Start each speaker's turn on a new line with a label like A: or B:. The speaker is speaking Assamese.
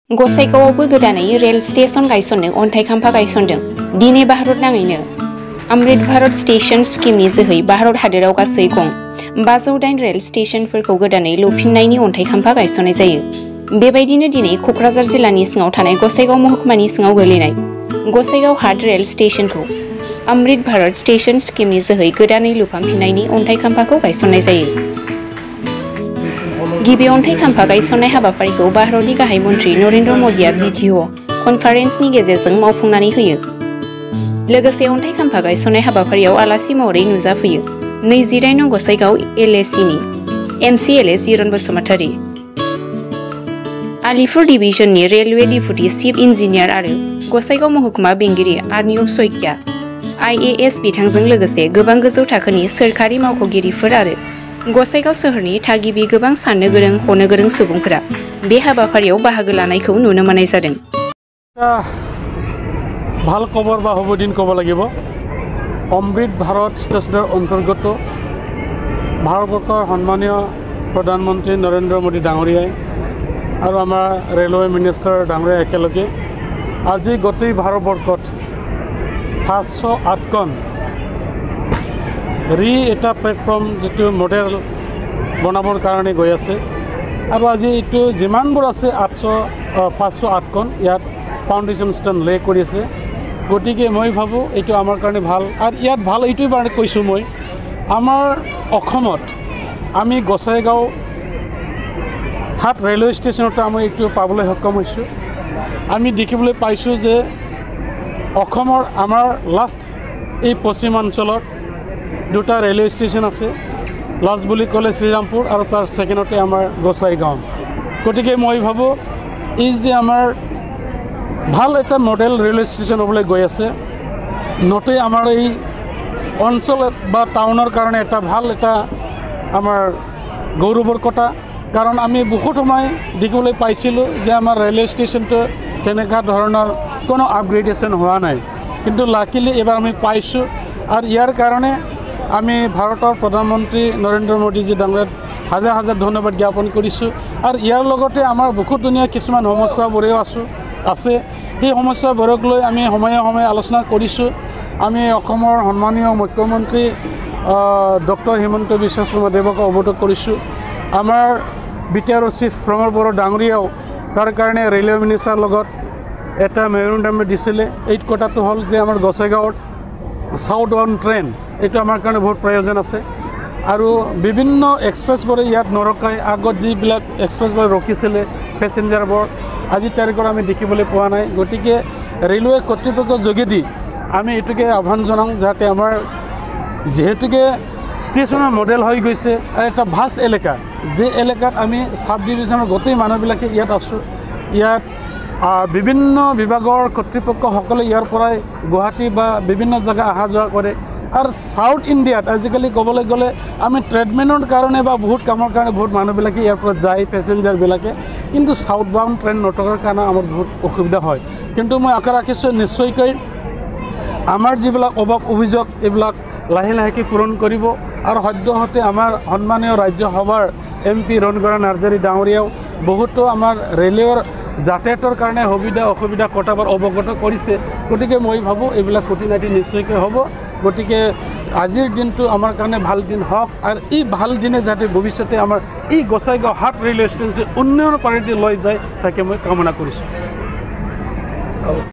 A: गसाइगावआवबो गोदानै रेल स्टेशन गायसननो अन्थाइ खाम्फा गायसनदों। दिनै भारत नाङैनो अमृत भारत स्टेशन स्किमनि जोहै भारत हादोराव गासै गं 508 रेल स्टेशनफोरखौ गोदानै लुफिननायनि अन्थाइ खाम्फा गायसननाय जायो। बेबायदिनो दिनै क'क्राझार जिल्लानि सिङाव थानाय गसाइगाव महकुमानि सिङाव गोलैनाय गसाइगाव हाट रेल स्टेशनखौ अमृत भारत स्टेशन स्किमनि जोहै गोदानै लुफामफिननायनि अन्थाइ खाम्फाखौ गायसननाय जायो। गिबि अन्थाइ खाम्फा गायसननाय हाबाफारिखौ भारतनि गाहाय मन्त्रि नरेन्द्र मदिआ भिडिअ कनफारेन्सनि गेजेरजों मावफुंनानै होयो। लोगोसे अन्थाइ खाम्फा गायसननाय हाबाफारियाव आलासि महरै नुजाफैयो 28 नं गसाइगाव एलएसिनि एमसिएलए जिरन बसुमतारी, आलिपुर डिभिजननि रेलवे डिपुटि चिफ इन्जिनियार आरो गसाइगाव महकुमा बेंगिरि आर्नियक सइकिया, आइएएस बिथांजों लोगोसे गोबां गोजौ थाखोनि सोरखारि मावख'गिरिफोर आरो गसाइगाव सोहोरनि थागिबि गोबां साननो गोरों हनो गोरों सुबुंफोरा बे हाबाफारियाव बाहागो लानायखौ नुनो मोननाय जादों।
B: ভাল খবৰ বা শুভ দিন ক'ব লাগিব। অমৃত ভাৰত ষ্টেচনৰ অন্তৰ্গত ভাৰতবৰ্ষৰ সন্মানীয় প্ৰধানমন্ত্ৰী নৰেন্দ্ৰ মোদী ডাঙৰীয়াই আৰু আমাৰ ৰেলৱে মিনিষ্টাৰ ডাঙৰীয়া একেলগে আজি গোটেই ভাৰতবৰ্ষত 508খন এটা প্লেটফৰ্ম যিটো মডেল বনাবৰ কাৰণে গৈ আছে আৰু আজি এইটো যিমানবোৰ আছে 508খন ইয়াত ফাউণ্ডেশ্যন ষ্টোন লে কৰি আছে। গতিকে মই ভাবোঁ এইটো আমাৰ কাৰণে ভাল আৰু ইয়াত ভাল এইটোৱে কাৰণে কৈছোঁ মই আমাৰ অসমত আমি গসাইগাঁও হাট ৰেলৱে ষ্টেচনতে আমি এইটো পাবলৈ সক্ষম হৈছোঁ। আমি দেখিবলৈ পাইছোঁ যে অসমৰ আমাৰ লাষ্ট এই পশ্চিমাঞ্চলত দুটা ৰেলৱে ষ্টেচন আছে। লাষ্ট বুলি ক'লে শ্ৰীৰামপুৰ আৰু তাৰ ছেকেণ্ডতে আমাৰ গসাইগাঁও। গতিকে মই ভাবোঁ এই যে আমাৰ ভাল এটা মডেল ৰেলৱে ষ্টেচন হ'বলৈ গৈ আছে, নতে আমাৰ এই অঞ্চল বা টাউনৰ কাৰণে এটা ভাল এটা আমাৰ গৌৰৱৰ কথা। কাৰণ আমি বহুত সময় দেখিবলৈ পাইছিলোঁ যে আমাৰ ৰেলৱে ষ্টেচনটো তেনেকুৱা ধৰণৰ কোনো আপগ্ৰেডেশ্যন হোৱা নাই, কিন্তু লাকিলি এইবাৰ আমি পাইছোঁ আৰু ইয়াৰ কাৰণে আমি ভাৰতৰ প্ৰধানমন্ত্ৰী নৰেন্দ্ৰ মোদীজী ডাঙৰীয়াক হাজাৰ হাজাৰ ধন্যবাদ জ্ঞাপন কৰিছোঁ। আৰু ইয়াৰ লগতে আমাৰ বহুত ধুনীয়া কিছুমান সমস্যাবোৰেও আছে। সেই সমস্যাবোৰক লৈ আমি সময়ে সময়ে আলোচনা কৰিছোঁ। আমি অসমৰ সন্মানীয় মুখ্যমন্ত্ৰী ডক্টৰ হিমন্ত বিশ্ব শৰ্মাদেৱক অৱগত কৰিছোঁ। আমাৰ বিটিআৰৰ চিফ প্ৰমোদ বড়ো ডাঙৰীয়াও তাৰ কাৰণে ৰেলৱে মিনিষ্টাৰৰ লগত এটা মেমৰেণ্ডাম দিছিলে। এই কথাটো হ'ল যে আমাৰ গসাইগাঁৱত সাউথ বাউণ্ড ট্ৰেইন এইটো আমাৰ কাৰণে বহুত প্ৰয়োজন আছে আৰু বিভিন্ন এক্সপ্ৰেছবোৰে ইয়াত নৰখাই। আগত যিবিলাক এক্সপ্ৰেছবোৰ ৰখিছিলে পেচেঞ্জাৰবোৰ আজি তাৰিখত আমি দেখিবলৈ পোৱা নাই। গতিকে ৰেলৱে কৰ্তৃপক্ষৰ যোগেদি আমি এইটোকে আহ্বান জনাওঁ যাতে আমাৰ যিহেতুকে ষ্টেচনৰ মডেল হৈ গৈছে এটা ভাষ্ট এলেকা, যে এলেকাত আমি চাব ডিভিজনৰ গোটেই মানুহবিলাকে ইয়াত আছোঁ। ইয়াত বিভিন্ন বিভাগৰ কৰ্তৃপক্ষসকলে ইয়াৰ পৰাই গুৱাহাটী বা বিভিন্ন জেগা অহা যোৱা কৰে। আৰু সাউথ ইণ্ডিয়াত আজিকালি ক'বলৈ গ'লে আমি ট্ৰিটমেণ্টৰ কাৰণে বা বহুত কামৰ কাৰণে বহুত মানুহবিলাকে ইয়াৰ পৰা যায় পেচেঞ্জাৰবিলাকে, কিন্তু সাউথ বাউণ্ড ট্ৰেইন নথকাৰ কাৰণে আমাৰ বহুত অসুবিধা হয়। কিন্তু মই আশা ৰাখিছোঁ নিশ্চয়কৈ আমাৰ যিবিলাক অভিযোগ এইবিলাক লাহে লাহেকৈ পূৰণ কৰিব আৰু সদ্যহতে আমাৰ সন্মানীয় ৰাজ্যসভাৰ MP ৰণগৰা নাৰ্জাৰী ডাঙৰীয়াও বহুতো আমাৰ ৰেলৰ যাতায়াতৰ কাৰণে সুবিধা অসুবিধা কথাবোৰ অৱগত কৰিছে। গতিকে মই ভাবোঁ এইবিলাক খুঁটি-নাটি নিশ্চয়কৈ হ'ব। গতিকে আজিৰ দিনটো আমাৰ কাৰণে ভাল দিন হওক আৰু এই ভাল দিনে যাতে ভৱিষ্যতে আমাৰ এই গসাইগাঁও হাট ৰেলৱে ষ্টেচন উন্নয়নৰ পানীতে লৈ যায় তাকে মই কামনা কৰিছোঁ।